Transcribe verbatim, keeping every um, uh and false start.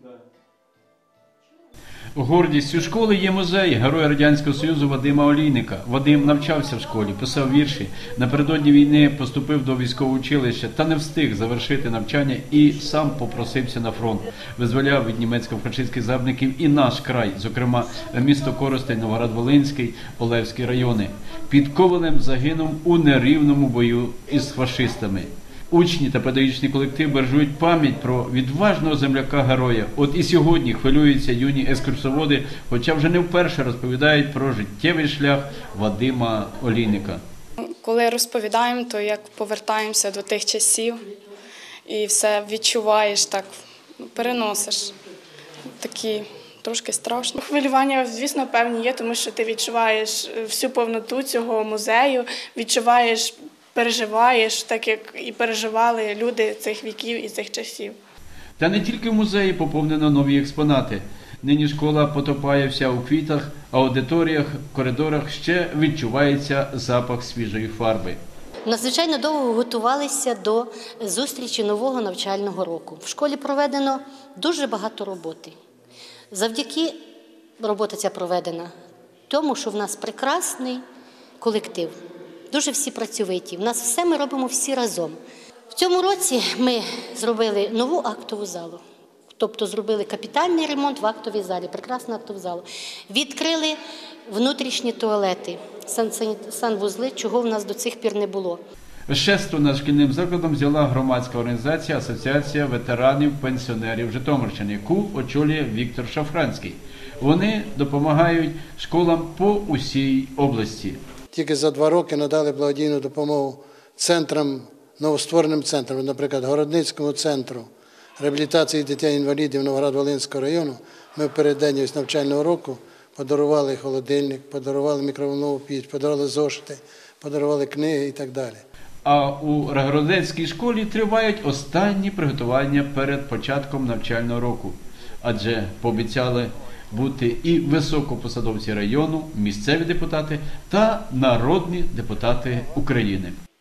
Гордістю школи є музей Героя Радянського Союзу Вадима Олійника. Вадим навчався в школі, писав вірші. Напередодні війни поступив до військового училища та не встиг завершити навчання і сам попросився на фронт. Визволяв від німецько-фашистських загарбників і наш край, зокрема місто Коростень, Новоград-Волинський, Олевський райони. Під Ковелем загинув у нерівному бою із фашистами. Учні та педагогічний колектив бережуть пам'ять про відважного земляка-героя. От і сьогодні хвилюються юні екскурсоводи, хоча вже не вперше розповідають про життєвий шлях Вадима Олійника. Коли розповідаємо, то як повертаємося до тих часів і все відчуваєш, так переносиш. Такі трошки страшно. Хвилювання, звісно, певні є, тому що ти відчуваєш всю повноту цього музею, відчуваєш, переживаєш, так як і переживали люди цих віків і цих часів. Та не тільки в музеї поповнено нові експонати. Нині школа потопає вся у квітах, а в аудиторіях, коридорах ще відчувається запах свіжої фарби. Надзвичайно довго готувалися до зустрічі нового навчального року. В школі проведено дуже багато роботи. Завдяки робота ця проведена тому, що в нас прекрасний колектив. Дуже всі працьовиті. В нас все ми робимо всі разом. В цьому році ми зробили нову актову залу. Тобто зробили капітальний ремонт в актовій залі, прекрасну актову залу. Відкрили внутрішні туалети, санвузли, чого в нас до цих пір не було. Шесту над шкільним закладом взяла громадська організація Асоціація ветеранів-пенсіонерів Житомирщини, яку очолює Віктор Шафранський. Вони допомагають школам по усій області. Тільки за два роки надали благодійну допомогу центрам, новоствореним центрам, наприклад, Городницькому центру реабілітації дітей-інвалідів Новоград-Волинського району. Ми в переддень навчального року подарували холодильник, подарували мікроволнову піч, подарували зошити, подарували книги і так далі. А у Городницькій школі тривають останні приготування перед початком навчального року. Адже пообіцяли бути і високопосадовці району, місцеві депутати та народні депутати України.